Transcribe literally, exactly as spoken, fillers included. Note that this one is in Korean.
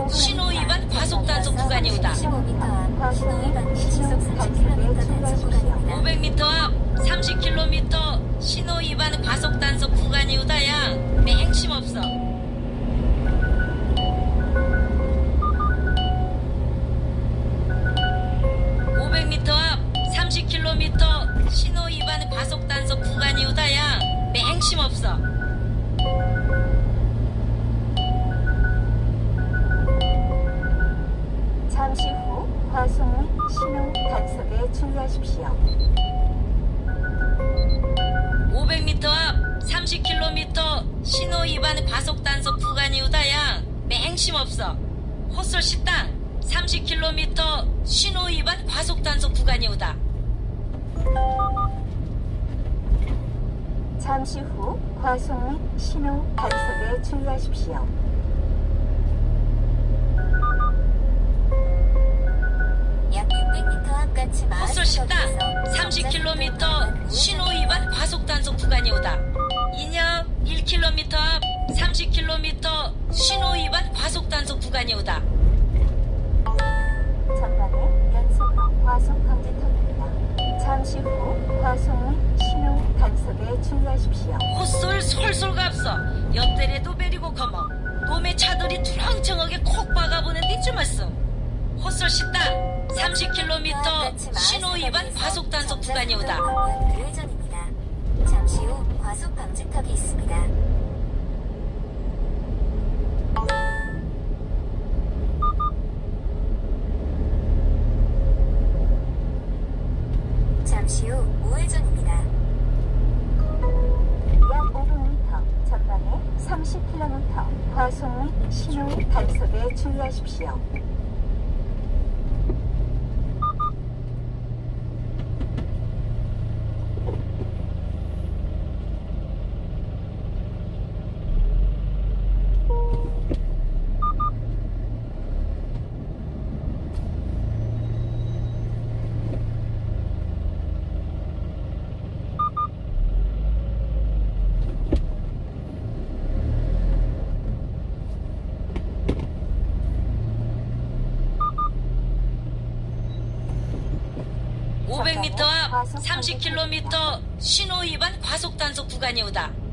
신호 위반 과속 단속 구간이 오다. 오백 미터 앞 삼십 킬로미터 신호 위반 과속 단속 구간이 오다야. 맹심 없어. 오백 미터 앞 삼십 킬로미터 신호 위반 과속 단속 구간이 오다야. 맹심 없어. 잠시 후 과속 및 신호 단속에 주의하십시오. 오백 미터 앞 삼십 킬로미터 신호 위반 과속 단속 구간이 오다야. 맹심 없어. 헛설 식당 삼십 킬로미터 신호 위반 과속 단속 구간이 오다. 잠시 후 과속 및 신호 단속에 주의하십시오. 약 육백 미터 앞 까치마 헛설 식당 삼십 킬로미터 신호 위반 과속 단속 구간이 오다. 인역 일 킬로미터 앞 삼십 킬로미터 신호 위반 과속 단속 구간이 오다. 전방에 연속으로 과속 방지턱입니다. 잠시 후 과속 및 신호 단속에 주의하십시오. 헛설 솔솔 갑서 옆대래도 베리고 커머 놈의 차들이 두렁청하게 콕 박아보는데 좀 말씀. 헛설 식당 삼십 킬로미터 신호 위반 과속 단속 구간이 오다. 우회전입니다. 잠시 후 과속 방지턱이 있습니다. 잠시 후 우회전입니다. 약 오백 미터 전방에 삼십 킬로미터 과속 및 신호 단속에 주의하십시오. 오백 미터 앞 삼십 킬로미터 신호 위반 과속 단속 구간이 오다.